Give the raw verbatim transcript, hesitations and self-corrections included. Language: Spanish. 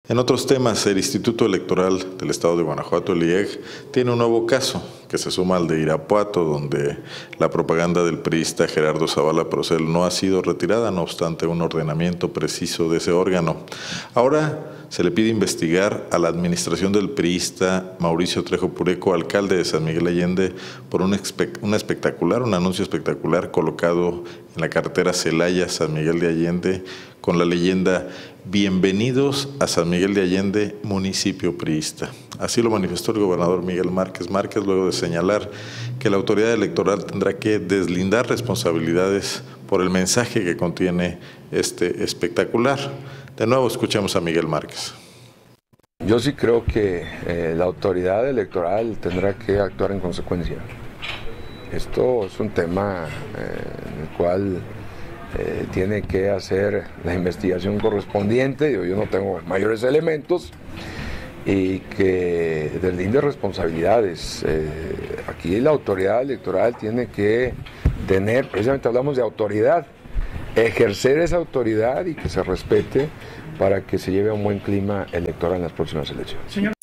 En otros temas, el Instituto Electoral del Estado de Guanajuato, el I E G, tiene un nuevo caso que se suma al de Irapuato, donde la propaganda del priista Gerardo Zavala Procel no ha sido retirada, no obstante un ordenamiento preciso de ese órgano. Ahora se le pide investigar a la administración del priista Mauricio Trejo Pureco, alcalde de San Miguel Allende, por un, un espectacular, un anuncio espectacular colocado en la carretera Celaya-San Miguel de Allende, con la leyenda "Bienvenidos a San Miguel de Allende, municipio priista". Así lo manifestó el gobernador Miguel Márquez Márquez, luego de señalar que la autoridad electoral tendrá que deslindar responsabilidades por el mensaje que contiene este espectacular. De nuevo escuchamos a Miguel Márquez. Yo sí creo que eh, la autoridad electoral tendrá que actuar en consecuencia. Esto es un tema eh, en el cual Eh, tiene que hacer la investigación correspondiente. Yo, yo no tengo mayores elementos y que deslinde responsabilidades. Eh, aquí la autoridad electoral tiene que tener, precisamente hablamos de autoridad, ejercer esa autoridad y que se respete para que se lleve a un buen clima electoral en las próximas elecciones. Señor.